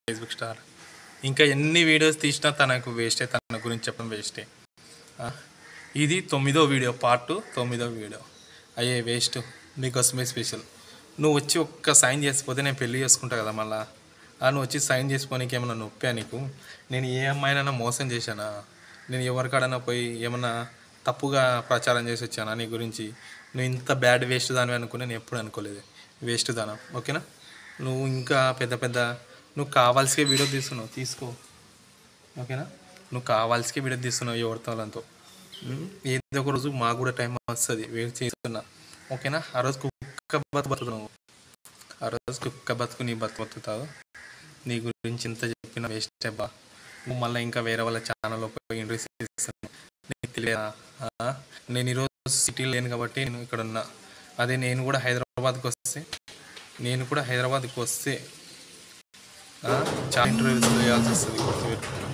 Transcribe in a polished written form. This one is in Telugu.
Facebook star. ఇంకా ఎన్ని వీడియోస్ తీసినా తనకు వేస్టే, తన గురించి చెప్పడం వేస్టే. ఇది 9వ వీడియో, పార్ట్ 9వ వీడియో. అయ్యే వేస్ట్, మీకోసమే స్పెషల్. నువ్వు వచ్చి ఒక్క సైన్ చేసిపోతే నేను పెళ్ళి చేసుకుంటా కదా మళ్ళా. నువ్వు వచ్చి సైన్ చేసుకోనికి ఏమన్నా నొప్పా నీకు? నేను ఏ అమ్మాయినైనా మోసం చేశానా? నేను ఎవరికాడన్నా పోయి ఏమన్నా తప్పుగా ప్రచారం చేసి వచ్చానా నీ గురించి? నువ్వు ఇంత బ్యాడ్ వేస్ట్ దానివి అనుకుని నేను ఎప్పుడు అనుకోలేదు. వేస్ట్ దానా, ఓకేనా? నువ్వు ఇంకా పెద్ద నువ్వు కావాల్సికే వీడియో తీస్తున్నావు, తీసుకో, ఓకేనా? నువ్వు కావాల్సికే వీడియో తీస్తున్నావు ఎవరితో వాళ్ళతో. ఏదో ఒక రోజు మాకు కూడా టైం వస్తుంది, వెయిట్ చేస్తున్నా, ఓకేనా? ఆ రోజు కుక్క బతుకుతున్నావు, ఆ రోజు కుక్క బతుకు నీ బతుకుతావు. నీ గురించి ఇంత చెప్పిన వేస్ట్ బా. నువ్వు మళ్ళీ ఇంకా వేరే వాళ్ళ ఛానల్లో పోయి ఇంట్రెస్ట్ చేస్తున్నావు. నీకు తెలియదా? నేను ఈరోజు సిటీలో లేను కాబట్టి నేను ఇక్కడ ఉన్నా. అదే నేను కూడా హైదరాబాద్కి వస్తే చాలా ఇంటర్వ్యూస్ చేయాల్సి వస్తుంది.